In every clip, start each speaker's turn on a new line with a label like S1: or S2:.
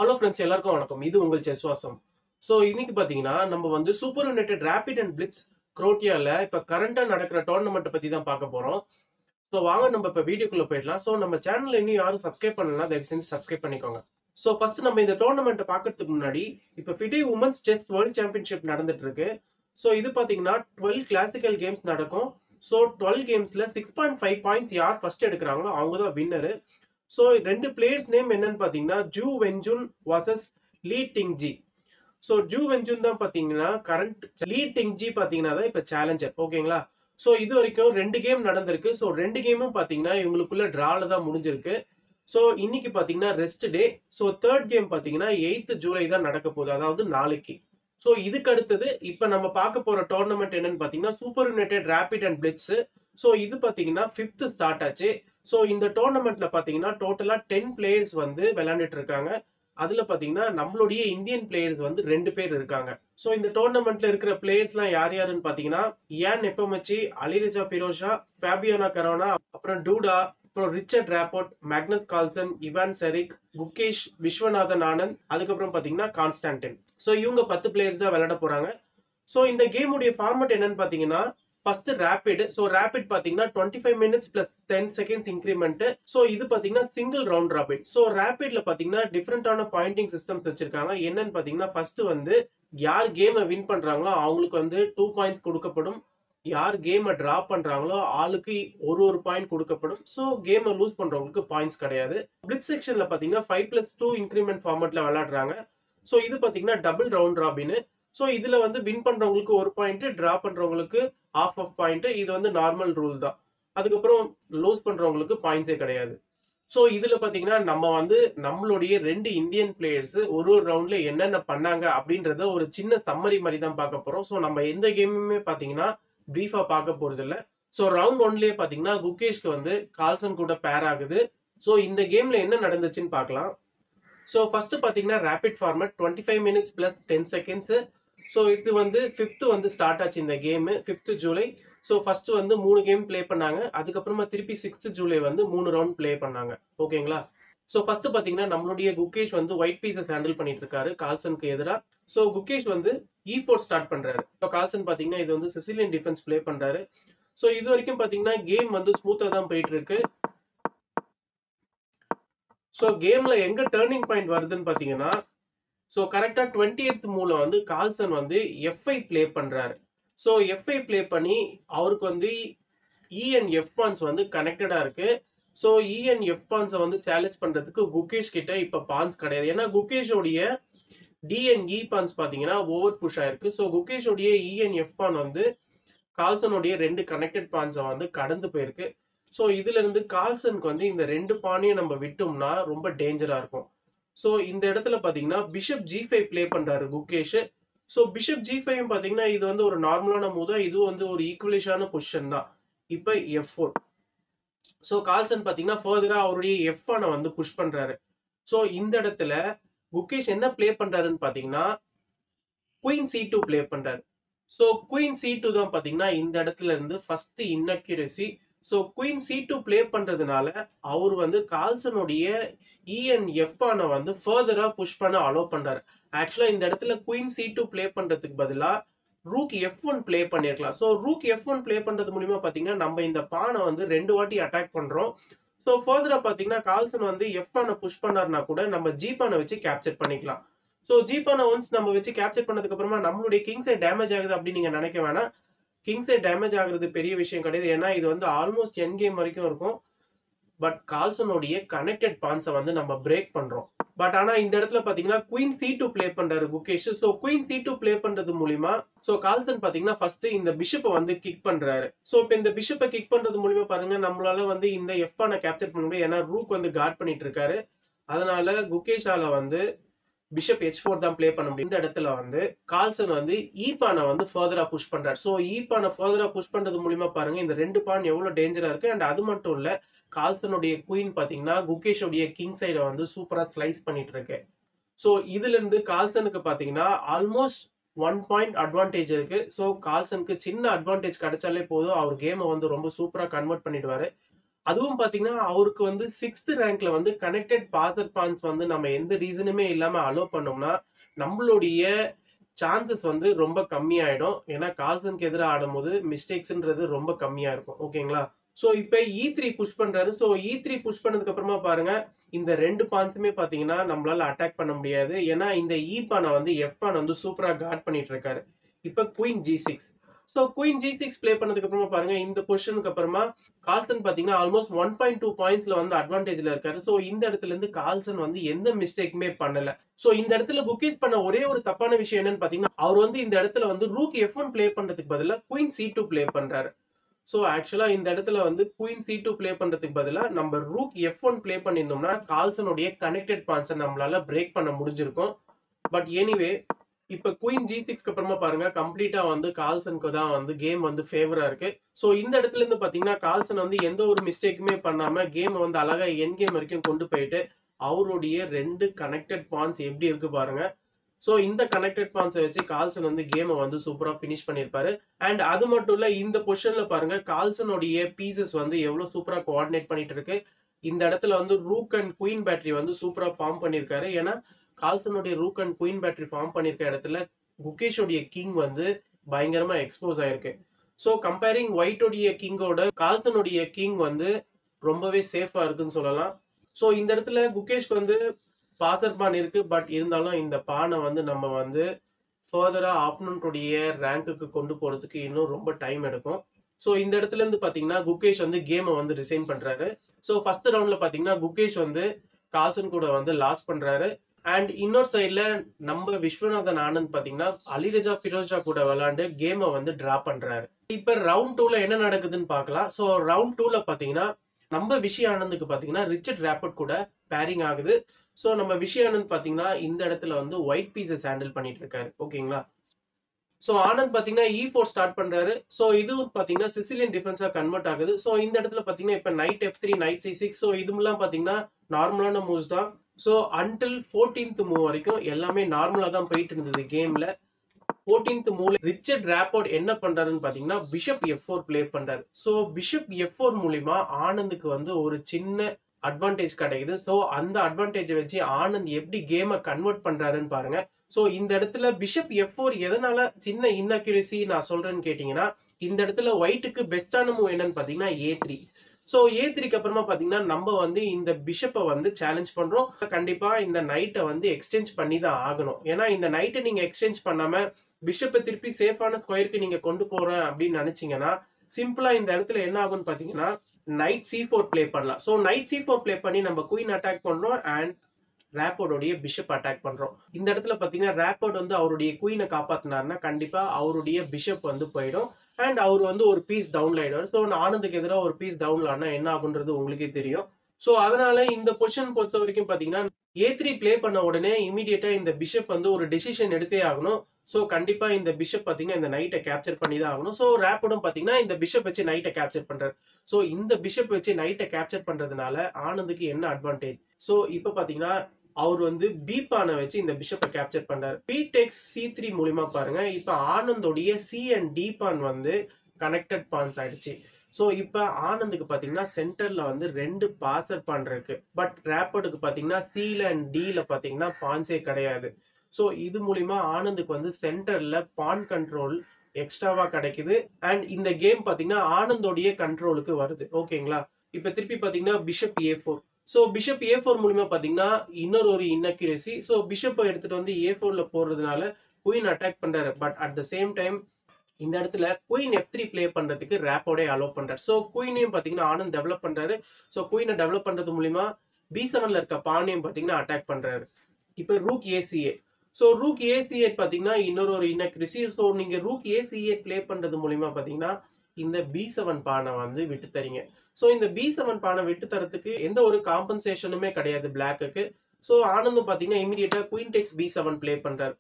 S1: Hello friends, எல்லாருக்கும் வணக்கம். இது உங்கள் செஸ் வாசம். ஸோ இன்னைக்கு பார்த்தீங்கன்னா நம்ம வந்து super united rapid and blitz குரோட்டியாவில் இப்போ கரண்டாக நடக்கிற டோர்னமெண்ட்டை பற்றி தான் பார்க்க போகிறோம். ஸோ வாங்க நம்ம இப்போ வீடியோக்குள்ளே போயிடலாம். ஸோ நம்ம சேனலில் இன்னும் யாரும் சப்ஸ்கிரைப் பண்ணலன்னா தயவு செஞ்சு சப்ஸ்கிரைப் பண்ணிக்கோங்க. ஸோ ஃபர்ஸ்ட் நம்ம இந்த டோர்னமெண்ட்டை பார்க்கறதுக்கு முன்னாடி இப்போ FIDE women's chess world championship நடந்துட்டு இருக்கு. ஸோ இது பார்த்தீங்கன்னா 12 கிளாசிக்கல் கேம்ஸ் நடக்கும். ஸோ 12 கேம்ஸில் 6.5 பாயிண்ட்ஸ் யார் ஃபர்ஸ்ட் எடுக்கிறாங்களோ அவங்க தான் வின்னரு. ஸோ ரெண்டு பிளேயர்ஸ் நேம் என்னன்னு பார்த்தீங்கன்னா Ju Wenjun versus Lei Tingjie. So Ju Wenjun தான் பார்த்தீங்கன்னா கரண்ட், லீ டிங்ஜி பார்த்தீங்கன்னா தான் இப்போ சேலஞ்சர். ஓகேங்களா? ஸோ இது வரைக்கும் 2 கேம் நடந்திருக்கு. ஸோ 2 கேமும் பார்த்தீங்கன்னா இவங்களுக்குள்ள டிரால தான் முடிஞ்சிருக்கு. ஸோ இன்னைக்கு பார்த்தீங்கன்னா ரெஸ்ட் டே. ஸோ 3rd கேம் பார்த்தீங்கன்னா 8th ஜூலை தான் நடக்க போகுது, அதாவது நாளைக்கு. ஸோ இதுக்கு அடுத்தது இப்போ நம்ம பார்க்க போற டோர்னமெண்ட் என்னன்னு பார்த்தீங்கன்னா super united rapid and blitz. So இது பார்த்தீங்கன்னா 5th ஸ்டார்ட் ஆச்சு. ஸோ இந்த டோர்னமெண்ட்ல பார்த்தீங்கன்னா டோட்டலா 10 பிளேயர்ஸ் வந்து விளையாண்டுட்டு இருக்காங்க. அதுல பாத்தீங்கன்னா நம்மளுடைய இந்தியன் பிளேயர்ஸ் வந்து 2 பேர் இருக்காங்க. ஸோ இந்த டோர்னமெண்ட்ல இருக்கிற பிளேயர்ஸ்லாம் யார் யாருன்னு பாத்தீங்கன்னா இயான் நெப்போமச்சி, அலிரஜா ஃபிரோஷா, ஃபேபியோனா கரோனா, அப்புறம் டூடா, அப்புறம் Richard Rapport, Magnus Carlsen, Ivan Saric, Gukesh, Viswanathan Anand, அதுக்கப்புறம் பாத்தீங்கன்னா கான்ஸ்டான்டின். ஸோ இவங்க 10 பிளேயர்ஸ் தான் விளையாட போறாங்க. ஸோ இந்த கேமுடைய ஃபார்மட் என்னன்னு பாத்தீங்கன்னா ஃபர்ஸ்ட் ரேபிட். ஸோ ரேபிட் பாத்தீங்கன்னா 25 minutes plus 10 seconds increment. So இது பாத்தீங்கன்னா சிங்கிள் ரவுண்ட் ராபிட். ஸோ ரேபிட்ல பாத்தீங்கன்னா டிஃப்ரெண்டான பாயிண்டிங் சிஸ்டம்ஸ் வச்சிருக்காங்க. என்னன்னு பாத்தீங்கன்னா ஃபர்ஸ்ட் வந்து யார் கேமை வின் பண்றாங்களோ அவங்களுக்கு வந்து 2 பாயிண்ட்ஸ் கொடுக்கப்படும். யார் கேமை டிரா பண்றாங்களோ ஆளுக்கு ஒரு பாயிண்ட் கொடுக்கப்படும். ஸோ கேமை லூஸ் பண்றவங்களுக்கு பாயிண்ட்ஸ் கிடையாது. பிளிட்ஸ் செக்ஷன்ல பாத்தீங்கன்னா 5+2 இன்க்ரிமெண்ட் ஃபார்மட்ல விளையாடுறாங்க. ஸோ இது பாத்தீங்கன்னா டபுள் ரவுண்ட் ராபின். ஸோ இதுல வந்து வின் பண்றவங்களுக்கு 1 பாயிண்ட், டிரா பண்றவங்களுக்கு half பாயிண்ட். இது வந்து நார்மல் ரூல் தான். அதுக்கப்புறம் லூஸ் பண்றவங்களுக்கு பாயிண்ட்ஸே கிடையாது. ஸோ இதுல பாத்தீங்கன்னா நம்ம வந்து நம்மளுடைய 2 இந்தியன் பிளேயர்ஸ் ஒரு ரவுண்ட்ல என்னென்ன பண்ணாங்க அப்படின்றத ஒரு சின்ன சம்மரி மாதிரி தான் பார்க்க போறோம். ஸோ நம்ம எந்த கேமுமே பாத்தீங்கன்னா பிரீஃபா பார்க்க போறது இல்லை. ஸோ ரவுண்ட் 1லயே பாத்தீங்கன்னா குகேஷ்க்கு வந்து கால்சன் கூட பேர் ஆகுது. ஸோ இந்த கேம்ல என்ன நடந்துச்சுன்னு பார்க்கலாம். ஸோ ஃபர்ஸ்ட் பாத்தீங்கன்னா rapid format 25 minutes plus 10 seconds. So இது வந்து 5th வந்து ஸ்டார்ட் ஆச்சு இந்த game 5th July. So first வந்து 3 கேம் பிளே பண்ணாங்க. அதுக்கப்புறமா திருப்பி 6th ஜூலை வந்து 3 ரவுண்ட் பிளே பண்ணாங்க. ஓகேங்களா? ஸோ ஃபர்ஸ்ட் பாத்தீங்கன்னா நம்மளுடைய குகேஷ் வந்து ஒயிட் பீசஸ் ஹேண்டில் பண்ணிட்டு இருக்காரு கால்சனுக்கு எதிராக. ஸோ குகேஷ் வந்து E4 ஸ்டார்ட் பண்றாரு. ஸோ கால்சன் பாத்தீங்கன்னா இது வந்து சிசிலியன் டிஃபென்ஸ் பிளே பண்றாரு. ஸோ இது வரைக்கும் பாத்தீங்கன்னா கேம் வந்து ஸ்மூத்தா தான் போயிட்டு இருக்கு. ஸோ கேம்ல எங்க டேர்னிங் பாயிண்ட் வருதுன்னு பாத்தீங்கன்னா ஸோ கரெக்டா 20th மூல வந்து கால்சன் வந்து F5 பிளே பண்றாரு. ஸோ F5 பிளே பண்ணி அவருக்கு வந்து E and F பான்ஸ் வந்து கனெக்டடா இருக்கு. ஸோ E and F பான்ஸை வந்து சேலஞ்ச் பண்றதுக்கு குகேஷ் கிட்ட இப்ப பான்ஸ் கிடையாது. ஏன்னா குகேஷோடைய D and E பான்ஸ் பாத்தீங்கன்னா ஓவர் புஷ் ஆயிருக்கு. ஸோ குகேஷோடைய E and F பான் வந்து கால்சனுடைய 2 கனெக்டட் பான்ஸை வந்து கடந்து போயிருக்கு. ஸோ இதுல இருந்து கால்சனுக்கு வந்து இந்த 2 பானையும் நம்ம விட்டோம்னா ரொம்ப டேஞ்சரா இருக்கும். ஸோ இந்த இடத்துல பாத்தீங்கன்னா பிஷப் G5 பிளே பண்றாரு குகேஷ். ஸோ பிஷப் G5 பாத்தீங்கன்னா இது வந்து ஒரு நார்மலான மூவ் தான். இது வந்து ஒரு ஈக்குவலிஷான பொசிஷன் தான். இப்ப F4. ஸோ கால்சன் பாத்தீங்கன்னா ஃபர்தரா அவருடைய F1 வந்து புஷ் பண்றாரு. ஸோ இந்த இடத்துல குகேஷ் என்ன பிளே பண்றாருன்னு பாத்தீங்கன்னா குயின் C2 பிளே பண்றாரு. ஸோ குயின் C2 தான் பாத்தீங்கன்னா இந்த இடத்துல இருந்து first inaccuracy. So queen C2 play பண்றதுனால அவர் வந்து கால்சனுடைய E and F ஆன வந்து ஃபர்தரா புஷ் பண்ண அலோ பண்றாரு. ஆக்சுவலா இந்த இடத்துல குயின் C2 பிளே பண்றதுக்கு பதிலா ரூக் F1 பிளே பண்ணிருக்கலாம். ஸோ ரூக் F1 பிளே பண்றது மூலியமா பாத்தீங்கன்னா நம்ம இந்த பானை வந்து 2 வாட்டி அட்டாக் பண்றோம். ஸோ ஃபர்தரா பாத்தீங்கன்னா கால்சன் வந்து F பானை புஷ் பண்ணாருன்னா கூட நம்ம G பானை வச்சு கேப்சர் பண்ணிக்கலாம். ஸோ G பானை ஒன்ஸ் நம்ம வச்சு கேப்சர் பண்ணதுக்கு அப்புறமா நம்மளுடைய கிங் சைட் டேமேஜ் ஆகுது அப்படின்னு நீங்க நினைக்க வேணாம். கிங் சைட் டேமேஜ் ஆகுறது பெரிய விஷயம் கிடையாது. ஏன்னா இது வந்து ஆல்மோஸ்ட் என் கேம் வரைக்கும் இருக்கும். பட் கால்சனுடைய கனெக்டட் பான்ஸை வந்து நம்ம பிரேக் பண்றோம். பட் ஆனா இந்த இடத்துல பாத்தீங்கன்னா குயின் C2 பிளே பண்றாரு Gukesh. So queen C2 play பண்றது மூலியமா ஸோ கால்சன் பாத்தீங்கன்னா ஃபர்ஸ்ட் இந்த பிஷப்பை வந்து கிக் பண்றாரு. ஸோ இப்போ இந்த பிஷப்பை கிக் பண்றது மூலியமா பாருங்க நம்மளால வந்து இந்த F1 கேப்சர் பண்ண முடியும். ஏன்னா ரூக் வந்து கார்ட் பண்ணிட்டு இருக்காரு. அதனால குகேஷால வந்து பிஷப் H4 தான் பிளே பண்ண முடியும். இந்த இடத்துல வந்து கால்சன் வந்து E பானை வந்து ஃபர்தரா புஷ் பண்றாரு. ஸோ E பானை ஃபர்தரா புஷ் பண்றது மூலியமா பாருங்க இந்த 2 பான் எவ்வளவு டேஞ்சரா இருக்கு. அண்ட் அது மட்டும் இல்ல கால்சனுடைய குயின் பாத்தீங்கன்னா குகேஷோடைய கிங் சைட வந்து சூப்பரா ஸ்லைஸ் பண்ணிட்டு இருக்கு. ஸோ இதுல இருந்து கால்சனுக்கு பாத்தீங்கன்னா ஆல்மோஸ்ட் 1 பாயிண்ட் அட்வான்டேஜ் இருக்கு. ஸோ கால்சனுக்கு சின்ன அட்வான்டேஜ் கிடைச்சாலே போதும் அவர் கேமை வந்து ரொம்ப சூப்பரா கன்வெர்ட் பண்ணிடுவாரு. அதுவும் பாத்தீங்கன்னா அவருக்கு வந்து 6th ரேங்க்ல வந்து கனெக்டட் பாசர் பான்ஸ் வந்து நம்ம எந்த ரீசனுமே இல்லாம அலோ பண்ணோம்னா நம்மளுடைய சான்சஸ் வந்து ரொம்ப கம்மியாயிடும். ஏன்னா கால்சனுக்கு எதிராக ஆடும்போது மிஸ்டேக்ஸ்ன்றது ரொம்ப கம்மியா இருக்கும். ஓகேங்களா? ஸோ இப்போ E3 புஷ் பண்றாரு. ஸோ E3 புஷ் பண்ணதுக்கு அப்புறமா பாருங்க இந்த 2 பான்ஸுமே பாத்தீங்கன்னா நம்மளால அட்டாக் பண்ண முடியாது. ஏன்னா இந்த E பானை வந்து F பான் வந்து சூப்பரா கார்ட் பண்ணிட்டு இருக்காரு. இப்போ queen G6. So queen G6 play பண்ணதுக்கு அப்புறமா பாருங்க இந்த பொசிஷனுக்கு அப்புறமா கால்சன் பாத்தீங்கன்னா ஆல்மோஸ்ட் 1.2 பாயிண்ட்ஸ்ல வந்து அட்வான்டேஜ்ல இருக்காரு. ஸோ இந்த இடத்துல இருந்து கால்சன் வந்து எந்த மிஸ்டேக்குமே பண்ணல. சோ இந்த இடத்துல குகேஷ் பண்ண ஒரே ஒரு தப்பான விஷயம் என்னன்னு பாத்தீங்கன்னா அவர் வந்து இந்த இடத்துல வந்து ரூக் F1 பிளே பண்றதுக்கு பதிலா குயின் C2 பிளே பண்றாரு. சோ ஆக்சுவலா இந்த இடத்துல வந்து குயின் C2 பிளே பண்றதுக்கு பதிலா நம்ம ரூக் F1 பிளே பண்ணியிருந்தோம்னா கால்சனுடைய கனெக்டட் பான்ஸை நம்மளால பிரேக் பண்ண முடிஞ்சிருக்கும். பட் எனிவே இப்ப குயின் G6க்கு அப்புறமா பாருங்க கம்ப்ளீட்டா வந்து கால்சனுக்கு தான் வந்து கேம் வந்து ஃபேவரா இருக்கு. சோ இந்த இடத்துல இருந்து பாத்தீங்கன்னா கால்சன் வந்து எந்த ஒரு மிஸ்டேக்குமே பண்ணாம கேம் வந்து அழகா என் கேம் வரைக்கும் கொண்டு போயிட்டு அவருடைய 2 கனெக்டட் பான்ஸ் எப்படி இருக்கு பாருங்க. சோ இந்த கனெக்டட் பான்ஸை வச்சு கால்சன் வந்து கேமை வந்து சூப்பரா பினிஷ் பண்ணிருப்பாரு. அண்ட் அது மட்டும் இல்ல இந்த பொசிஷன்ல பாருங்க கால்சனுடைய பீசஸ் வந்து எவ்வளவு சூப்பரா கோஆர்டினேட் பண்ணிட்டு இருக்கு. இந்த இடத்துல வந்து ரூக் அண்ட் குயின் பேட்டரி வந்து சூப்பரா ஃபார்ம் பண்ணிருக்காரு. ஏன்னா கால்சனுடைய rook and queen battery form பண்ணிருக்க இடத்துல குகேஷோடைய கிங் வந்து பயங்கரமா எக்ஸ்போஸ் ஆயிருக்கு. சோ கம்பேரிங் ஒயிட்டோடைய கிங்கோட கால்சனுடைய கிங் வந்து ரொம்பவே சேஃபா இருக்குன்னு சொல்லலாம். சோ இந்த இடத்துல குகேஷ் வந்து பாசர் பான் இருக்கு. பட் இருந்தாலும் இந்த பானை வந்து நம்ம வந்து ஃபர்தரா ஆப்பனன்ட்டுடைய ரேங்க்குக்கு கொண்டு போறதுக்கு இன்னும் ரொம்ப டைம் எடுக்கும். சோ இந்த இடத்துல இருந்து பாத்தீங்கன்னா குகேஷ் வந்து கேமை வந்து ரிசைன் பண்றாரு. சோ ஃபர்ஸ்ட் ரவுண்ட்ல பாத்தீங்கன்னா குகேஷ் வந்து கால்சன் கூட வந்து லாஸ் பண்றாரு. அண்ட் இன்னொரு சைட்ல நம்ம விஸ்வநாதன் ஆனந்த் பாத்தீங்கன்னா அலிரஜா ஃபிரோஜா கூட விளையாண்டு கேமை வந்து டிரா பண்றாரு. இப்ப ரவுண்ட் 2ல என்ன நடக்குதுன்னு பாக்கலாம். சோ ரவுண்ட் 2ல பாத்தீங்கன்னா நம்ம விஷய ஆனந்துக்கு பாத்தீங்கன்னா ரிச்சர்ட் ராப்பர்ட் கூட பேரிங் ஆகுது. சோ நம்ம விஷய ஆனந்த் பாத்தீங்கன்னா இந்த இடத்துல வந்து ஒயிட் பீசஸ் ஹேண்டில் பண்ணிட்டு இருக்காரு. ஓகேங்களா? சோ ஆனந்த் பாத்தீங்கன்னா E4 ஸ்டார்ட் பண்றாரு. சோ இதுவும் பாத்தீங்கன்னா சிசிலியன் டிஃபென்ஸா கன்வெர்ட் ஆகுது. சோ இந்த இடத்துல பாத்தீங்கன்னா இப்ப night F3 night C6. So இதுமெல்லாம் பாத்தீங்கன்னா நார்மலான மூவ்ஸ் தான். சோ அன்டில் 14th மூவ் வரைக்கும் எல்லாமே நார்மலா தான் போயிட்டு இருந்தது கேம்ல. 14th மூவ்ல ரிச்சர்ட் ராப்பர்ட் என்ன பண்றாருன்னு பாத்தீங்கன்னா பிஷப் F4 பிளே பண்றாரு. சோ பிஷப் F4 மூலியமா ஆனந்துக்கு வந்து ஒரு சின்ன அட்வான்டேஜ் கிடைக்குது. சோ அந்த அட்வான்டேஜை வச்சு ஆனந்த் எப்படி கேமை கன்வெர்ட் பண்றாருன்னு பாருங்க. சோ இந்த இடத்துல பிஷப் F4 எதனால சின்ன இன்அக்யூரசி நான் சொல்றேன்னு கேட்டீங்கன்னா இந்த இடத்துல ஒயிட்டுக்கு பெஸ்டான மூவ் என்னன்னு பாத்தீங்கன்னா A3. சோ A3க்கு அப்புறமா பாத்தீங்கன்னா நம்ம வந்து இந்த பிஷப்பை வந்து சேலஞ்ச் பண்றோம். கண்டிப்பா இந்த நைட்டை வந்து எக்ஸ்சேஞ்ச் பண்ணி தான் ஆகணும். ஏன்னா இந்த நைட்டை நீங்க எக்ஸ்சேஞ்ச் பண்ணாம பிஷப்பை திருப்பி சேஃபான ஸ்கொயருக்கு நீங்க கொண்டு போறேன் அப்படின்னு நினைச்சீங்கன்னா சிம்பிளா இந்த இடத்துல என்ன ஆகும்னு பாத்தீங்கன்னா நைட் C4 பிளே பண்ணலாம். சோ நைட் C4 பிளே பண்ணி நம்ம குயின் அட்டாக் பண்றோம் அண்ட் ராப்பர்டோடைய பிஷப் அட்டாக் பண்றோம். இந்த இடத்துல பாத்தீங்கன்னா ராப்பர்ட் வந்து அவருடைய குயினை காப்பாத்தினாருன்னா கண்டிப்பா அவருடைய பிஷப் வந்து போயிடும் அண்ட் அவர் வந்து ஒரு பீஸ் டவுன்ல ஆயிடுவார். ஸோ ஆனந்துக்கு எதிராக ஒரு பீஸ் டவுன்ல ஆனா என்ன ஆகுன்றது உங்களுக்கே தெரியும். ஸோ அதனால இந்த பொசிஷன் பொறுத்த வரைக்கும் பாத்தீங்கன்னா A3 பிளே பண்ண உடனே இமீடியட்டா இந்த பிஷப் வந்து ஒரு டெசிஷன் எடுத்தே ஆகணும். சோ கண்டிப்பா இந்த பிஷப் பாத்தீங்கன்னா இந்த நைட்டை கேப்சர் பண்ணி தான் ஆகணும். சோ ராப்பர்டும் பாத்தீங்கன்னா இந்த பிஷப் வச்சு நைட்டை கேப்சர் பண்றாரு. சோ இந்த பிஷப் வச்சு நைட்டை கேப்சர் பண்றதுனால ஆனந்துக்கு என்ன அட்வான்டேஜ்? சோ இப்ப பாத்தீங்கன்னா அவர் வந்து பி பானை வச்சு இந்த பிஷப்பை கேப்சர் பண்றாரு. பி டெக்ஸ் C3 மூலியமா பாருங்க இப்ப ஆனந்தோடைய C அண்ட் D பான் வந்து கனெக்டட் பான்ஸ் ஆயிடுச்சு. சோ இப்ப ஆனந்துக்கு பாத்தீங்கன்னா சென்டர்ல வந்து 2 பாசர் பான் இருக்கு. பட் ராப்பர்டுக்கு பாத்தீங்கன்னா Cல அண்ட் Dல பாத்தீங்கன்னா பான்ஸே கிடையாது. சோ இது மூலியமா ஆனந்துக்கு வந்து சென்டர்ல பான் கண்ட்ரோல் எக்ஸ்ட்ராவா கிடைக்குது அண்ட் இந்த கேம் பாத்தீங்கன்னா ஆனந்தோடைய கண்ட்ரோலுக்கு வருது. ஓகேங்களா? இப்ப திருப்பி பாத்தீங்கன்னா bishop A4. So bishop A4 மூலியமா பாத்தீங்கன்னா இன்னொரு ஒரு இன்அக்யூரசி. சோ பிஷப்பை எடுத்துட்டு வந்து A4ல போடுறதுனால குயின் அட்டாக் பண்றாரு. But at the same time இந்த இடத்துல குயின் F3 பிளே பண்றதுக்கு ராப்போட அலோ பண்றாரு. சோ குயினையும் பாத்தீங்கன்னா ஆனந்த் டெவலப் பண்றாரு. சோ குயினை டெவலப் பண்றது மூலியமா B7ல இருக்க பானையும் பாத்தீங்கன்னா அட்டாக் பண்றாரு. இப்ப rook A8. So rook A8 பாத்தீங்கன்னா இன்னொரு ஒரு இன்அக்யூரசி. சோ நீங்க ரூக் A8 பிளே பண்றது மூலியமா பாத்தீங்கன்னா இந்த B7 பானை வந்து விட்டு தரீங்க. சோ இந்த B7 பானை விட்டு தரத்துக்கு எந்த ஒரு காம்பன்சேஷனுமே கிடையாது பிளாக்குக்கு. சோ ஆனந்தும் பாத்தீங்கன்னா இமிடியேட்டா குயின் டெக்ஸ் B7 பிளே பண்றாரு.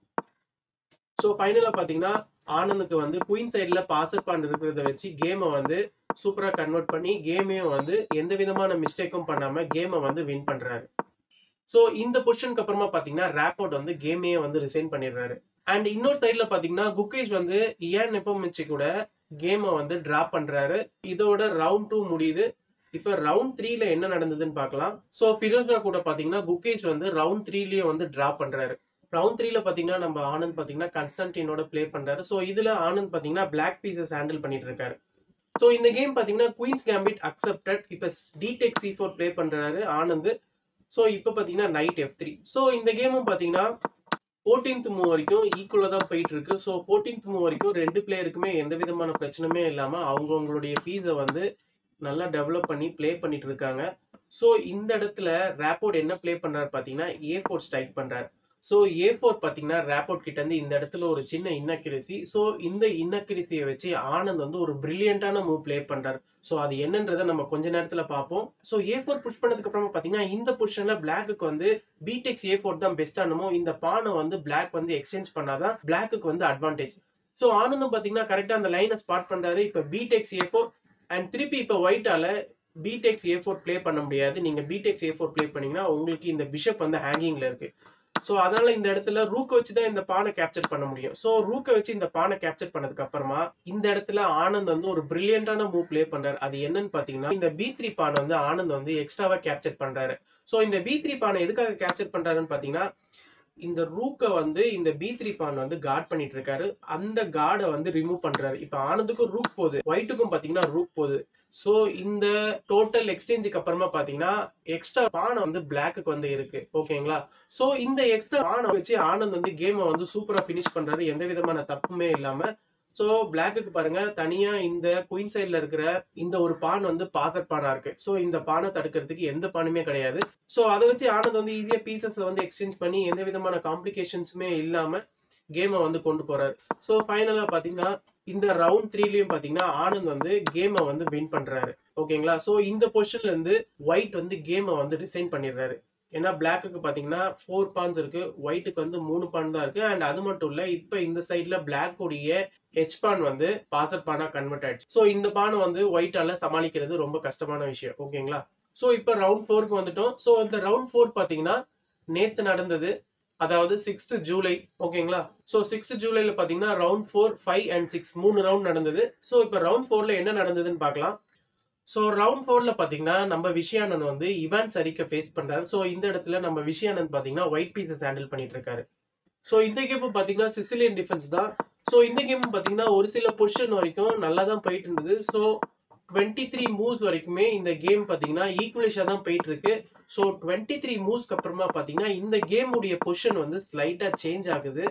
S1: சோ ஃபைனலா பாத்தீங்கன்னா ஆனந்துக்கு வந்து குயின் சைடுல பாசர் பான் இருக்கிறத வச்சு கேமை வந்து சூப்பரா கன்வெர்ட் பண்ணி கேமையும் வந்து எந்த விதமான மிஸ்டேக்கும் பண்ணாம கேமை வந்து வின் பண்றாரு. சோ இந்த பொசிஷனுக்கு அப்புறமா பாத்தீங்கன்னா ராப்பர்ட் வந்து கேமையே வந்து ரிசைன் பண்ணிடுறாரு. அண்ட் இன்னொரு சைட்ல பாத்தீங்கன்னா குகேஷ் வந்து இயான் நெப்போமிச்சி கூட கேமை வந்து டிரா பண்றாரு. இதோட ரவுண்ட் 2 முடியுது. இப்ப ரவுண்ட் 3ல என்ன நடந்ததுன்னு பார்க்கலாம். சோ ஃபிரோஸ்ரா கூட பாத்தீங்கன்னா குகேஷ் வந்து ரவுண்ட் 3லயே வந்து டிரா பண்றாரு. ரவுண்ட் 3ல பாத்தீங்கன்னா நம்ம ஆனந்த் பாத்தீங்கன்னா கன்ஸ்டன்டினோட ப்ளே பண்றாரு. சோ இதுல ஆனந்த் பாத்தீங்கன்னா பிளாக் பீசஸ் ஹேண்டில் பண்ணிட்டு இருக்காரு. சோ இந்த கேம் பாத்தீங்கன்னா குயின்ஸ் கேம்பிட் அக்செப்டட். இப்ப டிடெக் C4 ப்ளே பண்றாரு ஆனந்த். சோ இப்ப பாத்தீங்கன்னா நைட் F3. சோ இந்த கேமும் பாத்தீங்கன்னா 14th மூவ் வரைக்கும் ஈக்குவலா தான் போயிட்டு இருக்கு. சோ 14th மூவ் வரைக்கும் ரெண்டு பிளேயருக்குமே எந்த விதமான பிரச்சனையுமே இல்லாம அவங்களுடைய பீஸை வந்து நல்லா டெவலப் பண்ணி ப்ளே பண்ணிட்டு இருக்காங்க. சோ இந்த இடத்துல ராப்போர்ட் என்ன ப்ளே பண்றாரு பாத்தீங்கன்னா A4 ஸ்ட்ரைக் பண்றாரு. சோ A4 பாத்தீங்கன்னா ராப்போர்ட் கிட்ட இருந்து இந்த இடத்துல ஒரு சின்ன இன்னக்யூரசி. சோ இந்த இன்னக்யூரசியை வச்சு ஆனந்த் வந்து ஒரு பிரில்லியண்டான மூவ் ப்ளே பண்றாரு. சோ அது என்னன்றதை நம்ம கொஞ்ச நேரத்துல பார்ப்போம். சோ A4 புஷ் பண்ணதுக்கு அப்புறமா பாத்தீங்கன்னா இந்த பொசிஷன்ல பிளாக்கு வந்து பிடெக்ஸ் A4 தான் பெஸ்டானமோ இந்த பானை வந்து பிளாக் வந்து எக்ஸ்சேஞ்ச் பண்ணாதான் பிளாக்கு வந்து அட்வான்டேஜ். சோ ஆனந்தும் பாத்தீங்கன்னா கரெக்டா அந்த லைனை ஸ்பாட் பண்றாரு. இப்ப பிடெக்ஸ் A4 அண்ட் திருப்பி இப்ப ஒயிட்டால பிடெக்ஸ் A4 ப்ளே பண்ண முடியாது. நீங்க பிடெக்ஸ் A4 ப்ளே பண்ணீங்கன்னா உங்களுக்கு இந்த பிஷப் வந்து ஹேங்கிங்ல இருக்கு. சோ அதனால இந்த இடத்துல ரூக்க வச்சுதான் இந்த பானை கேப்சர் பண்ண முடியும். சோ ரூக்க வச்சு இந்த பானை கேப்சர் பண்ணதுக்கு அப்புறமா இந்த இடத்துல ஆனந்த் வந்து ஒரு பிரில்லியண்டான மூவ் ப்ளே பண்றாரு. அது என்னன்னு பாத்தீங்கன்னா இந்த B3 பானை வந்து ஆனந்த் வந்து எக்ஸ்ட்ராவா கேப்சர் பண்றாரு. சோ இந்த B3 பானை எதுக்காக கேப்சர் பண்றாருன்னு பாத்தீங்கன்னா இந்த ரூக்க வந்து இந்த B3 பான் வந்து கார்ட் பண்ணிட்டு இருக்காரு. அந்த கார்டை வந்து ரிமூவ் பண்றாரு. இப்ப ஆனந்துக்கும் ரூக் போகுது, ஒயிட்டுக்கும் பாத்தீங்கன்னா ரூக் போகுது. சோ இந்த டோட்டல் எக்ஸ்சேஞ்சுக்கு அப்புறமா பாத்தீங்கன்னா எக்ஸ்ட்ரா பானை வந்து பிளாக்கு வந்து இருக்கு. ஓகேங்களா? சோ இந்த எக்ஸ்ட்ரா பானை வச்சு ஆனந்த் வந்து கேமை வந்து சூப்பரா பினிஷ் பண்றாரு எந்த விதமான தப்புமே இல்லாம. சோ பிளாக்கு பாருங்க தனியா இந்த குயின் சைட்ல இருக்கிற இந்த ஒரு பான் வந்து பாசர் பானா இருக்கு. சோ இந்த பானை தடுக்கிறதுக்கு எந்த பானுமே கிடையாது. சோ அதை வச்சு ஆனந்த் வந்து ஈஸியா பீசஸ் வந்து எக்ஸ்சேஞ்ச் பண்ணி எந்த விதமான காம்ப்ளிகேஷன்ஸுமே இல்லாம கேமை வந்து கொண்டு போறாரு. சோ ஃபைனலா பாத்தீங்கன்னா இந்த ரவுண்ட் 3லயும் பாத்தீங்கன்னா ஆனந்த் வந்து கேமை வந்து வின் பண்றாரு. ஓகேங்களா? சோ இந்த பொசிஷன்ல இருந்து ஒயிட் வந்து கேமை வந்து ரிசைன் பண்ணிடுறாரு. ஏன்னா பிளாக்கு பாத்தீங்கன்னா 4 பான்ஸ் இருக்கு, ஒயிட்டுக்கு வந்து 3 பான் தான் இருக்கு. அண்ட் அது மட்டும் இல்ல இப்ப இந்த சைட்ல பிளாக் உடைய H பான் வந்து பாசர் பானா கன்வெர்ட் ஆயிடுச்சு. சோ இந்த பானை வந்து ஒயிட்டால சமாளிக்கிறது ரொம்ப கஷ்டமான விஷயம். ஓகேங்களா? சோ இப்ப ரவுண்ட் 4க்கு வந்துட்டோம். சோ இந்த ரவுண்ட் 4 பாத்தீங்கன்னா நேத்து நடந்தது, அதாவது 6th ஜூலை. ஓகேங்களா? சோ 6th ஜூலைல பாத்தீங்கன்னா ரவுண்ட் 4, 5 அண்ட் 6 3 ரவுண்ட் நடந்தது. சோ இப்ப ரவுண்ட் 4ல என்ன நடந்ததுன்னு பார்க்கலாம். சோ ரவுண்ட் 4ல பாத்தீங்கன்னா நம்ம விஷயானந்த் வந்து இவான் சரிக்க ஃபேஸ் பண்றாரு. சோ இந்த இடத்துல நம்ம விஷயானந்த் பாத்தீங்கன்னா ஒயிட் பீசஸ் ஹேண்டில் பண்ணிட்டு இருக்காரு. சோ இந்த கேம் பாத்தீங்கன்னா சிசிலியன் டிஃபென்ஸ் தான். சோ இந்த கேம் பாத்தீங்கன்னா ஒரு சில பொசிஷன் வரைக்கும் நல்லா தான் போயிட்டு இருந்தது. சோ 23 மூவ்ஸ் வரைக்குமே இந்த கேம் பாத்தீங்கன்னா ஈக்குவலிஷா தான் போயிட்டு இருக்கு. சோ 23 மூவ்ஸ்க்கு அப்புறமா பாத்தீங்கன்னா இந்த கேம் உடைய பொசிஷன் வந்து ஸ்லைட்டா சேஞ்ச் ஆகுது.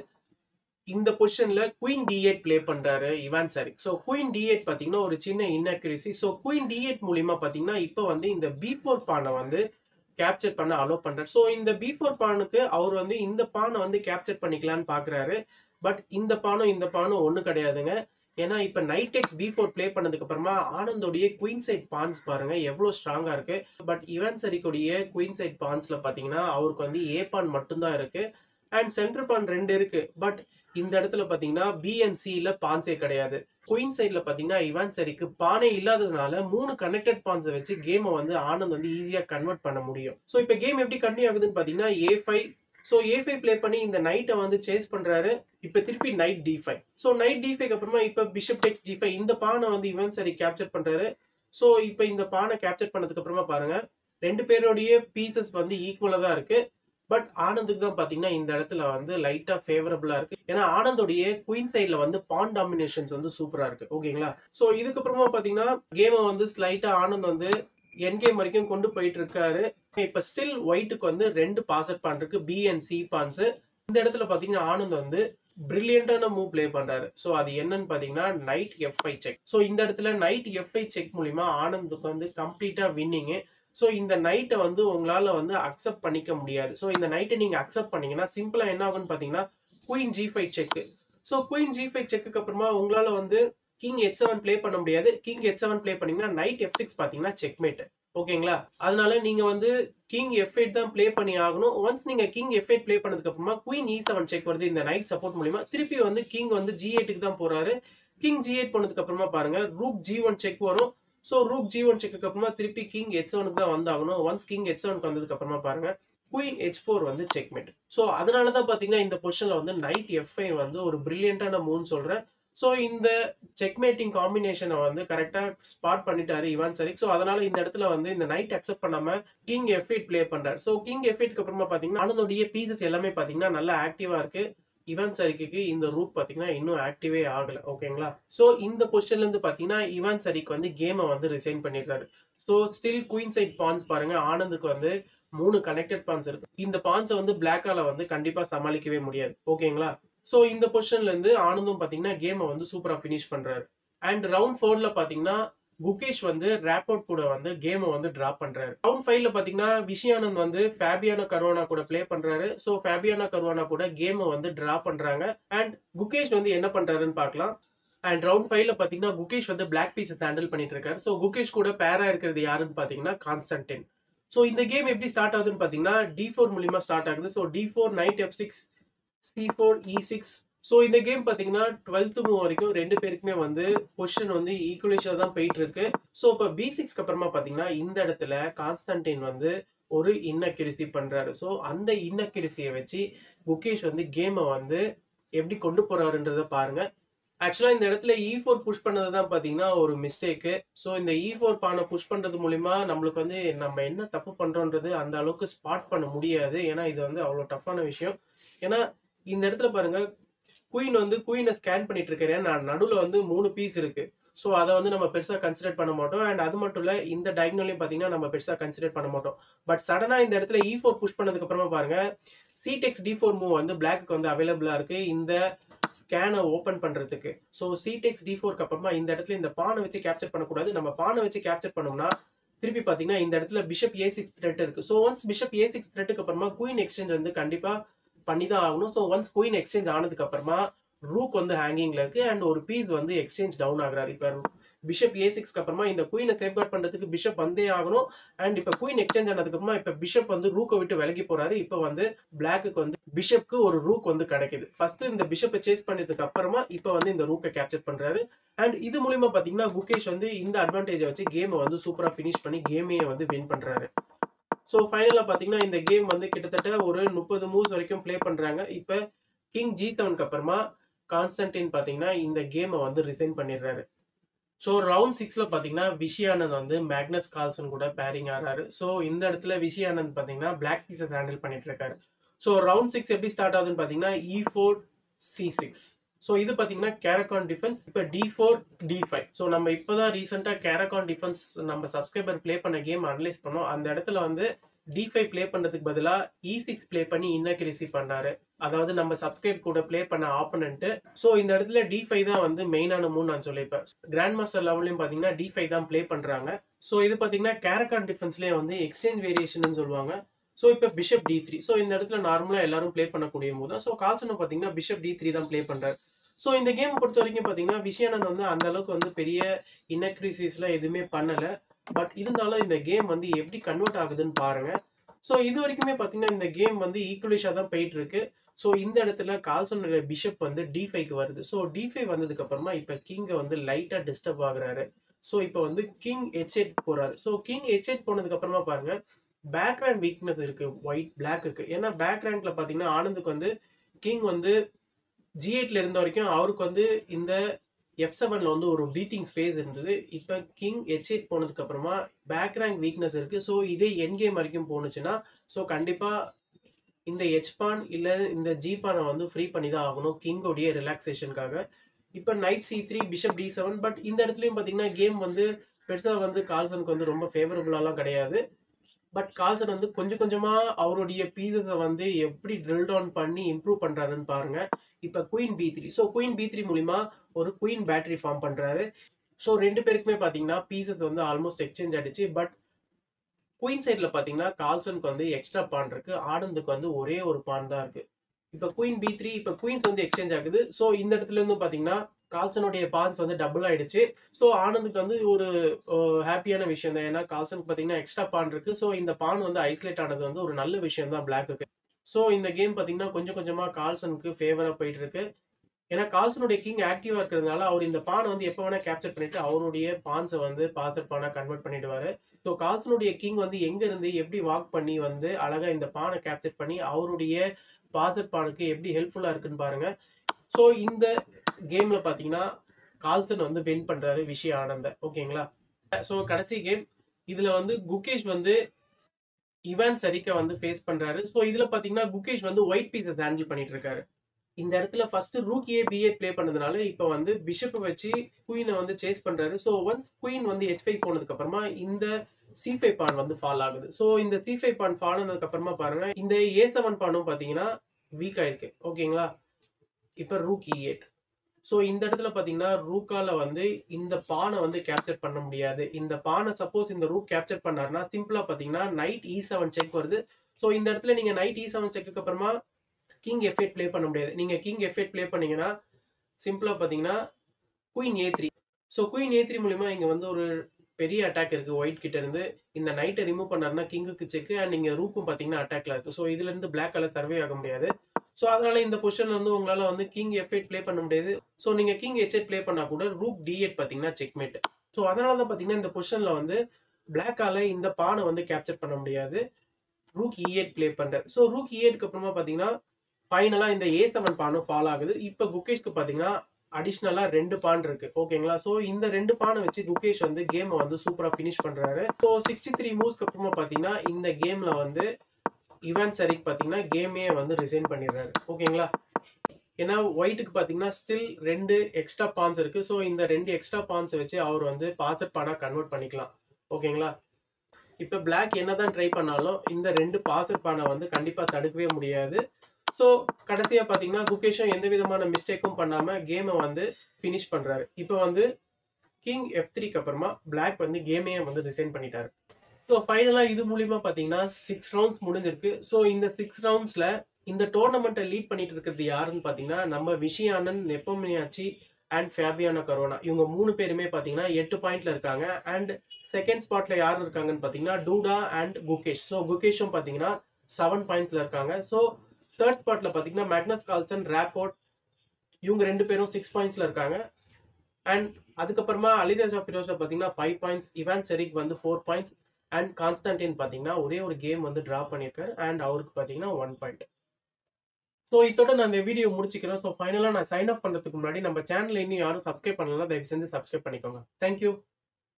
S1: இந்த பொசிஷன்ல குயின் D8 ப்ளே பண்றாரு Ivan Saric. So queen D8 பாத்தீங்கன்னா ஒரு சின்ன இன்அக்யூரசி. சோ குயின் D8 மூலமா பாத்தீங்கன்னா இப்ப வந்து இந்த B4 பானை வந்து கேப்சர் பண்ண அலோ பண்றாரு. சோ இந்த B4 பானுக்கு அவர் வந்து இந்த பானை வந்து கேப்சர் பண்ணிக்கலாம்னு பாக்குறாரு. பட் இந்த பானும் ஒண்ணு கிடையாதுங்க. ஏன்னா இப்ப நைட் எக்ஸ் B4 ப்ளே பண்ணதுக்கு அப்புறமா ஆனந்தோடைய குயின் சைட் பான்ஸ் பாருங்க எவ்வளவு ஸ்ட்ராங்கா இருக்கு. பட் இவான் சரிக்குடைய குயின் சைட் பான்ஸ்ல பாத்தீங்கன்னா அவருக்கு வந்து A பான் மட்டும்தான் இருக்கு. அண்ட் சென்டர் பான் 2 இருக்கு. பட் இந்த இடத்துல பாத்தீங்கன்னா B and C ல பான்ஸே கிடையாது. குயின் சைட்ல பாத்தீங்கன்னா இவான் சரிக்கு பானே இல்லாததுனால 3 கனெக்டட் பான்ஸை வச்சு கேமை வந்து ஆனந்த் வந்து ஈஸியா கன்வெர்ட் பண்ண முடியும். சோ இப்ப கேம் எப்படி கண்டினியூ ஆகுதுன்னு பாத்தீங்கன்னா A5. சோ A5 ப்ளே பண்ணி இந்த நைட்டை வந்து சேஸ் பண்றாரு. இப்ப திருப்பி night D5. So night D5 அப்புறமா இப்ப பிஷப் டேக்ஸ் G5. இந்த பானை வந்து இவான் சரி கேப்சர் பண்றாரு. சோ இப்ப இந்த பானை கேப்சர் பண்ணதுக்கு அப்புறமா பாருங்க ரெண்டு பேருடைய பீசஸ் வந்து ஈக்குவலா தான் இருக்கு. பட் ஆனந்துக்கு தான் பாத்தீங்கன்னா இந்த இடத்துல வந்து லைட்டா ஃபேவரபிளா இருக்கு. ஏன்னா ஆனந்தோடைய குயின் சைட்ல வந்து பான் டாமினேஷன்ஸ் வந்து சூப்பரா இருக்கு. ஓகேங்களா? சோ இதுக்கப்புறமா பாத்தீங்கன்னா கேமை வந்து ஸ்லைட்டா ஆனந்த் வந்து என் கேம் வரைக்கும் கொண்டு போயிட்டு இருக்காரு. இப்ப ஸ்டில் ஒயிட்டுக்கு வந்து 2 பாசர் பான் இருக்கு, B and C பான்ஸ். இந்த இடத்துல பாத்தீங்கன்னா ஆனந்த் வந்து பிரில்லியண்டான மூவ் ப்ளே பண்றாரு. சோ அது என்னன்னு பாத்தீங்கன்னா நைட் F5 செக். சோ இந்த இடத்துல நைட் F5 செக் மூலமா ஆனந்துக்கு வந்து கம்ப்ளீட்டா வின்னிங். சோ இந்த நைட்டை வந்து உங்களால வந்து அக்செப்ட் பண்ணிக்க முடியாது. சோ இந்த நைட்டை நீங்க அக்செப்ட் பண்ணீங்கன்னா சிம்பிளா என்ன ஆகும்னு பாத்தீங்கன்னா queen G5 check. So queen G5 செக்குக்கு அப்புறமா உங்களால வந்து கிங் H7 ப்ளே பண்ண முடியாது. கிங் H7 ப்ளே பண்ணீங்கன்னா நைட் F6 பாத்தீங்கன்னா செக்மேட். ஓகேங்களா? அதனால நீங்க வந்து கிங் F8 தான் ப்ளே பண்ணி ஆகணும். ஒன்ஸ் நீங்க கிங் F8 ப்ளே பண்ணதுக்கு அப்புறமா குயின் E7 செக் வருது இந்த நைட் சப்போர்ட் மூலமா. திருப்பி வந்து கிங் வந்து G8க்கு தான் போறாரு. கிங் G8 பண்ணதுக்கு அப்புறமா பாருங்க ரூக் G1 செக் வரும். சோ ரூக் G1 செக்கு அப்புறமா திருப்பி கிங் H7க்கு தான் வந்தாகணும். ஒன்ஸ் கிங் H7க்கு வந்ததுக்கு அப்புறமா பாருங்க குயின் H4 வந்து செக்மேட். சோ அதனாலதான் பாத்தீங்கன்னா இந்த பொசிஷன்ல வந்து நைட் F5 வந்து ஒரு பிரில்லியண்டான மூவ்னு சொல்றேன். ஸோ இந்த செக்மேட்டிங் காம்பினேஷனை வந்து கரெக்டா ஸ்பாட் பண்ணிட்டாரு இவான் சரிக். ஸோ அதனால இந்த இடத்துல வந்து இந்த நைட் அக்செப்ட் பண்ணாம கிங் F8 பிளே பண்றாரு. ஸோ கிங் F8க்கு அப்புறமா பாத்தீங்கன்னா ஆனந்தோடைய பீசஸ் எல்லாமே பாத்தீங்கன்னா நல்லா ஆக்டிவா இருக்கு. இவான் சரிக்கு இந்த ரூட் பாத்தீங்கன்னா இன்னும் ஆக்டிவே ஆகல. ஓகேங்களா? ஸோ இந்த பொசிஷன்ல இருந்து பாத்தீங்கன்னா இவான் சரிக் வந்து கேமை வந்து ரிசைன் பண்ணிருக்காரு. So still queen side pawns பாருங்க, ஆனந்துக்கு வந்து 3 கனெக்டட் பான்ஸ் இருக்கு. இந்த பான்ஸை வந்து பிளாக்கால வந்து கண்டிப்பா சமாளிக்கவே முடியாது. ஓகேங்களா? ஸோ இந்த பொசிஷன்ல இருந்து ஆனந்தும் பாத்தீங்கன்னா கேமை வந்து சூப்பரா பினிஷ் பண்றாரு. அண்ட் ரவுண்ட் 4ல பாத்தீங்கன்னா குகேஷ் வந்து ரேப்போர்ட் கூட வந்து கேமை வந்து டிராப் பண்றாரு. ரவுண்ட் 5ல பாத்தீங்கன்னா விஷயானந்த் வந்து ஃபேபியானோ கருவானா கூட பிளே பண்றாரு. ஸோ ஃபேபியானோ கருவானா கூட கேமை வந்து டிராப் பண்றாங்க. அண்ட் குகேஷ் வந்து என்ன பண்றாருன்னு பார்க்கலாம். அண்ட் ரவுண்ட் 5ல பாத்தீங்கன்னா குகேஷ் வந்து பிளாக் பீஸஸ் ஹேண்டில் பண்ணிட்டு இருக்காரு. ஸோ குகேஷ் கூட பேரா இருக்கிறது யாருன்னு பாத்தீங்கன்னா கான்ஸ்டன்டைன். ஸோ இந்த கேம் எப்படி ஸ்டார்ட் ஆகுதுன்னு பாத்தீங்கன்னா D4 மூலியமா ஸ்டார்ட் ஆகுது. So D4 knight F6 C4 E6. So இந்த கேம் பாத்தீங்கன்னா 12th மூவ் வரைக்கும் ரெண்டு பேருக்குமே வந்து பொசிஷன் வந்து ஈக்குவலிஷா தான் போயிட்டு இருக்கு. ஸோ இப்போ B6க்கு அப்புறமா பாத்தீங்கன்னா இந்த இடத்துல கான்ஸ்டன்டைன் வந்து ஒரு இன்னக்யூரசி பண்றாரு. ஸோ அந்த இன்னக்யூரசியை வச்சு குகேஷ் வந்து கேமை வந்து எப்படி கொண்டு போறாருன்றத பாருங்க. ஆக்சுவலா இந்த இடத்துல E4 புஷ் பண்ணது தான் பாத்தீங்கன்னா ஒரு மிஸ்டேக்கு. ஸோ இந்த E4 பானை புஷ் பண்றது மூலியமா நம்மளுக்கு வந்து நம்ம என்ன தப்பு பண்றோன்றது அந்த அளவுக்கு ஸ்பாட் பண்ண முடியாது. ஏன்னா இது வந்து அவ்வளவு டஃப்பான விஷயம். ஏன்னா இந்த இடத்துல பாருங்க, குயினை ஸ்கேன் பண்ணிட்டு இருக்காரு. நான் நடுவுல வந்து 3 பீஸ் இருக்கு. ஸோ அதை வந்து நம்ம பெருசா கன்சிடர் பண்ண மாட்டோம். அண்ட் அது மட்டும் இல்ல, இந்த டயகனலையும் பாத்தீங்கன்னா நம்ம பெருசா கன்சிடர் பண்ண மாட்டோம். பட் சடனா இந்த இடத்துல E4 புஷ் பண்ணதுக்கு அப்புறமா பாருங்க, C-Tex D4 மூவ் வந்து பிளாக்கு வந்து அவைலபிளா இருக்கு இந்த ஸ்கேனை ஓபன் பண்றதுக்கு. ஸோ C-Tex D4க்கு அப்புறமா இந்த இடத்துல இந்த பானை வச்சு கேப்சர் பண்ணக்கூடாது. நம்ம பானை வச்சு கேப்சர் பண்ணோம்னா திருப்பி பாத்தீங்கன்னா இந்த இடத்துல பிஷப் A6 த்ரெட் இருக்கு. ஸோ ஒன்ஸ் பிஷப் A6 த்ரெட்டுக்கு அப்புறமா குயின் எக்ஸ்சேஞ்ச் வந்து கண்டிப்பா பண்ணிதான் ஆகணும். ஸோ ஒன்ஸ் குயின் எக்ஸ்சேஞ்ச் ஆனதுக்கு அப்புறமா ரூக் வந்து ஹேங்கிங்ல இருக்கு அண்ட் ஒரு பீஸ் வந்து எக்ஸ்சேஞ்ச் டவுன் ஆகுறாரு. இப்ப பிஷப் A6க்கு அப்புறமா இந்த குயினை சேஃப்கார்ட் பண்றதுக்கு பிஷப் வந்தே ஆகணும். அண்ட் இப்ப குயின் எக்ஸ்சேஞ்ச் ஆனதுக்கு அப்புறமா இப்ப பிஷப் வந்து ரூக்கை விட்டு விலகி போறாரு. இப்ப வந்து பிளாக்கு வந்து பிஷப்க்கு ஒரு ரூக் வந்து கிடைக்குது. ஃபர்ஸ்ட் இந்த பிஷப்பை சேஸ் பண்ணதுக்கு அப்புறமா இப்ப வந்து இந்த ரூக்கை கேப்சர் பண்றாரு. அண்ட் இது மூலியமா பாத்தீங்கன்னா குகேஷ் வந்து இந்த அட்வான்டேஜை வச்சு கேமை வந்து சூப்பரா பினிஷ் பண்ணி கேமையை வந்து வின் பண்றாரு. ஸோ ஃபைனலா பாத்தீங்கன்னா இந்த கேம் வந்து கிட்டத்தட்ட ஒரு 30 மூவ்ஸ் வரைக்கும் பிளே பண்றாங்க. இப்ப கிங் G7க்கு அப்புறமா கான்ஸ்டன்டைன் பாத்தீங்கன்னா இந்த கேமை வந்து ரிசைன் பண்ணிடுறாரு. ஸோ ரவுண்ட் 6ல பாத்தீங்கன்னா விஷயானந்த் வந்து மேக்னஸ் கால்சன் கூட பேரிங் ஆறாரு. ஸோ இந்த இடத்துல விஷயானந்த் பாத்தீங்கன்னா பிளாக் பீசஸ் ஹேண்டில் பண்ணிட்டு இருக்காரு. ஸோ ரவுண்ட் 6 எப்படி ஸ்டார்ட் ஆகுதுன்னு பாத்தீங்கன்னா E4 C6. ஸோ இது பாத்தீங்கன்னா கேரகான் டிஃபென்ஸ். இப்ப D4 D5. ஸோ நம்ம இப்பதான் ரீசெண்டா கேரகான் டிஃபென்ஸ் நம்ம சப்ஸ்கிரைபர் பிளே பண்ண கேம் அனலைஸ் பண்ணோம். அந்த இடத்துல வந்து D5 பிளே பண்றதுக்கு பதிலா E6 பிளே பண்ணி இன்னக்யூரசி பண்ணாரு. அதாவது நம்ம சப்ஸ்கிரைப் கூட பிளே பண்ண ஆப்போனன்ட். ஸோ இந்த இடத்துல D5 தான் வந்து மெயினான மூவ் நான் சொல்லிப்பேன். கிராண்ட் மாஸ்டர் லெவலையும் பாத்தீங்கன்னா D5 தான் பிளே பண்றாங்க. ஸோ இது பாத்தீங்கன்னா கேரகான் டிஃபென்ஸ்லயே வந்து எக்ஸ்சேஞ்ச் வேரியேஷன் சொல்லுவாங்க. ஸோ இப்போ பிஷப் D3. ஸோ இந்த இடத்துல நார்மலா எல்லாரும் பிளே பண்ணக்கூடிய மூவ் தான். ஸோ கால்சனும் பாத்தீங்கன்னா பிஷப் D3 தான் பிளே பண்றாரு. ஸோ இந்த கேம் பொறுத்த வரைக்கும் பாத்தீங்கன்னா விஷயானந்த் வந்து அந்த அளவுக்கு வந்து பெரிய இன்னக்யூரசிஸ்ல எதுவுமே பண்ணல. பட் இருந்தாலும் இந்த கேம் வந்து எப்படி கன்வெர்ட் ஆகுதுன்னு பாருங்க. ஸோ இது வரைக்குமே பாத்தீங்கன்னா இந்த கேம் வந்து ஈக்குவலிஷா தான் போயிட்டு இருக்கு. ஸோ இந்த இடத்துல கால்சனோட பிஷப் வந்து D5க்கு வருது. ஸோ D5 வந்ததுக்கு அப்புறமா இப்ப கிங் வந்து லைட்டா டிஸ்டர்ப் ஆகுறாரு. ஸோ இப்போ வந்து கிங் H8 போறாரு. ஸோ கிங் H8 போனதுக்கு அப்புறமா பாருங்க, பேக்ரவுண்ட் வீக்னஸ் இருக்கு ஒயிட் பிளாக்கு. ஏன்னா பேக்ரவுண்ட்ல பாத்தீங்கன்னா ஆனந்துக்கு வந்து கிங் வந்து G8ல இருந்த வரைக்கும் அவருக்கு வந்து இந்த F7ல வந்து ஒரு பிரீத்திங் ஸ்பேஸ் இருந்தது. இப்ப கிங் H8 போனதுக்கு அப்புறமா பேக் ரேங்க் வீக்னஸ் இருக்கு. ஸோ இதே என் கேம் வரைக்கும் போனுச்சுன்னா ஸோ கண்டிப்பா இந்த H பான் இல்ல இந்த G பானை வந்து ஃப்ரீ பண்ணி தான் ஆகணும் கிங்கோடைய ரிலாக்ஸேஷனுக்காக. இப்ப night C3 bishop D7. But இந்த இடத்துலயும் பாத்தீங்கன்னா கேம் வந்து பெருசா வந்து கால்சனுக்கு வந்து ரொம்ப ஃபேவரபிளாலாம் கிடையாது. பட் கால்சன் வந்து கொஞ்சம் கொஞ்சமா அவருடைய பீசஸை வந்து எப்படி ட்ரில் டவுன் பண்ணி இம்ப்ரூவ் பண்றாருன்னு பாருங்க. இப்ப queen B3. So queen B3 மூலியமா ஒரு குயின் பேட்டரி ஃபார்ம் பண்றாரு. ஸோ ரெண்டு பேருக்குமே பாத்தீங்கன்னா பீசஸ் வந்து ஆல்மோஸ்ட் எக்ஸ்சேஞ்ச் ஆயிடுச்சு. பட் குயின் சைட்ல பாத்தீங்கன்னா கால்சனுக்கு வந்து எக்ஸ்ட்ரா பான் இருக்கு, ஆனந்துக்கு வந்து ஒரே ஒரு பான் தான் இருக்கு. இப்ப குயின் B3 இப்ப குயின்ஸ் வந்து எக்ஸ்சேஞ்ச் ஆகுது. ஸோ இந்த இடத்துல இருந்து பாத்தீங்கன்னா கால்சனுடைய பான்ஸ் வந்து டபுள் ஆயிடுச்சு. ஸோ ஆனந்துக்கு வந்து ஒரு ஹாப்பியான விஷயம் தான். ஏன்னா கால்சனுக்கு பாத்தீங்கன்னா எக்ஸ்ட்ரா பான் இருக்கு. ஸோ இந்த பான் வந்து ஐசோலேட் ஆனது வந்து ஒரு நல்ல விஷயம் தான் பிளாக்கு. ஸோ இந்த கேம் பாத்தீங்கன்னா கொஞ்சம் கொஞ்சமா கால்சனுக்கு ஃபேவரா போயிட்டு இருக்கு. ஏன்னா கால்சனுடைய கிங் ஆக்டிவா இருக்கிறதுனால அவர் இந்த பானை வந்து எப்ப வேணா கேப்சர் பண்ணிட்டு அவருடைய பான்ஸை வந்து பாசர் பானா கன்வெர்ட் பண்ணிடுவாரு. ஸோ கால்சனுடைய கிங் வந்து எங்க இருந்து எப்படி வாக் பண்ணி வந்து அழகா இந்த பானை கேப்சர் பண்ணி அவருடைய பாசர் பானுக்கு எப்படி ஹெல்ப்ஃபுல்லா இருக்குன்னு பாருங்க. ஸோ இந்த கேம்ல பாத்தீங்கன்னா கால்சன் வந்து வின் பண்றாரு விஷய ஆனந்த. ஓகேங்களா? சோ கடைசி கேம் இதுல வந்து குகேஷ் வந்து இவான் சரிக்க வந்து ஃபேஸ் பண்றாரு. சோ இதுல பாத்தீங்கன்னா குகேஷ் வந்து ஒயிட் பீசஸ் ஹேண்டில் பண்ணிட்டு இருக்காரு. இந்த இடத்துல ஃபர்ஸ்ட் ரூக்கியே B8 ப்ளே பண்ணதுனால இப்ப வந்து பிஷப் வச்சு குயினை வந்து சேஸ் பண்றாரு. சோ ஒன்ஸ் குயின் வந்து H5 போனதுக்கு அப்புறமா இந்த C5 பான் வந்து ஃபால் ஆகுது. சோ இந்த C5 பான் ஃபால் ஆனதுக்கு அப்புறமா பாருங்க இந்த A7 பானும் பாத்தீங்கன்னா வீக் ஆயிருக்கு. ஓகேங்களா? இப்ப ரூக் E8. சோ இந்த இடத்துல பாத்தீங்கன்னா ரூக்கால வந்து இந்த பானை வந்து கேப்சர் பண்ண முடியாது. இந்த பானை சப்போஸ் இந்த ரூக் கேப்சர் பண்ணாருன்னா சிம்பிளா பாத்தீங்கன்னா நைட் E7 செக் வருது. சோ இந்த இடத்துல நீங்க நைட் E7 செக்கு அப்புறமா கிங் F8 ப்ளே பண்ண முடியாது. நீங்க கிங் F8 ப்ளே பண்ணீங்கன்னா சிம்பிளா பாத்தீங்கன்னா queen A3. So queen A3 மூலமா இங்க வந்து ஒரு பெரிய அட்டாக் இருக்கு ஒயிட் கிட்ட இருந்து. இந்த நைட்டை ரிமூவ் பண்ணாருன்னா கிங்குக்கு செக் அண்ட் நீங்க ரூக்கும் பாத்தீங்கன்னா அட்டாக்ல இருக்கு. சோ இதுல இருந்து பிளாக் கலர் சர்வே ஆக முடியாது. சோ அதனால இந்த பொசிஷன்ல வந்து உங்களால வந்து கிங் F8 ப்ளே பண்ண முடியாது. சோ நீங்க கிங் H8 ப்ளே பண்ணா கூட ரூக் D8 பாத்தீங்கன்னா செக்மேட். சோ அதனால தான் பாத்தீங்கன்னா இந்த பொசிஷன்ல வந்து பிளாக்கால இந்த பானை வந்து கேப்சர் பண்ண முடியாது. ரூக் E8 ப்ளே பண்றாரு. சோ ரூக் E8க்கு அப்புறமா பாத்தீங்கன்னா ஃபைனலா இந்த A7 பானும் ஃபால் ஆகுது. இப்ப குகேஷ்க்கு பாத்தீங்கன்னா அடிஷனலா 2 பான் இருக்கு. ஓகேங்களா? சோ இந்த 2 பானை வச்சு குகேஷ் வந்து கேமை வந்து சூப்பரா பினிஷ் பண்றாரு. சோ 63 மூவ்ஸ்க்கு அப்புறமா பாத்தீங்கன்னா இந்த கேம்ல வந்து இவான் சரிக் பாத்தீங்கன்னா கேமே வந்து ரிசைன் பண்ணிடுறாரு. ஓகேங்களா? ஏன்னா ஒயிட்டுக்கு பாத்தீங்கன்னா ஸ்டில் 2 எக்ஸ்ட்ரா பான்ஸ் இருக்கு. சோ இந்த 2 எக்ஸ்ட்ரா பான்ஸ் வச்சு அவர் வந்து பாசட் பானா கன்வெர்ட் பண்ணிக்கலாம். ஓகேங்களா? இப்ப பிளாக் என்னதான் ட்ரை பண்ணாலும் இந்த 2 பாசட் பானை வந்து கண்டிப்பா தடுக்கவே முடியாது. சோ கடைசியா பாத்தீங்கன்னா குகேஷும் எந்த விதமான மிஸ்டேக்கும் பண்ணாம கேமை வந்து பினிஷ் பண்றாரு. இப்ப வந்து கிங் F3க்கு அப்புறமா பிளாக் வந்து கேமையே வந்து ரிசைன் பண்ணிட்டாரு. ஸோ ஃபைனலா இது மூலியமா பாத்தீங்கன்னா 6 ரவுண்ட்ஸ் முடிஞ்சிருக்கு. ஸோ இந்த 6 ரவுண்ட்ஸ்ல இந்த டோர்னமெண்ட்டை லீட் பண்ணிட்டு இருக்கிறது யாருன்னு பாத்தீங்கன்னா நம்ம Vishy Anand, Nepomniachtchi and Fabiano Caruana. இவங்க 3 பேருமே பாத்தீங்கன்னா 8 பாயிண்ட்ல இருக்காங்க. அண்ட் செகண்ட் ஸ்பாட்ல யார் இருக்காங்கன்னு பாத்தீங்கன்னா டூடா அண்ட் குகேஷ். ஸோ குகேஷும் பாத்தீங்கன்னா 7 பாயிண்ட்ஸ்ல இருக்காங்க. ஸோ தேர்ட் ஸ்பாட்ல பாத்தீங்கன்னா மேக்னஸ் கால்சன், ராப்போர்ட் இவங்க 2 பேரும் 6 பாயிண்ட்ஸ்ல இருக்காங்க. அண்ட் அதுக்கப்புறமா அலிராஜா ஃபிரோஸ்ல பாத்தீங்கன்னா 5 பாயிண்ட்ஸ், இவான் செரிக் வந்து 4 பாயிண்ட்ஸ் அண்ட் கான்ஸ்டன்டின் பாத்தீங்கன்னா ஒரே ஒரு கேம் வந்து டிரா பண்ணியிருக்காரு அண்ட் அவருக்கு பாத்தீங்கன்னா 1 பாயிண்ட். ஸோ இதோட நான் இந்த வீடியோ முடிச்சுக்கிறேன். ஸோ ஃபைனலா நான் சைன் அப் பண்றதுக்கு முன்னாடி நம்ம சேனல் இன்னும் யாரும் சப்ஸ்கிரைப் பண்ணலாம், தயவு செஞ்சு சப்ஸ்கிரைப் பண்ணிக்கோங்க. தேங்க்யூ.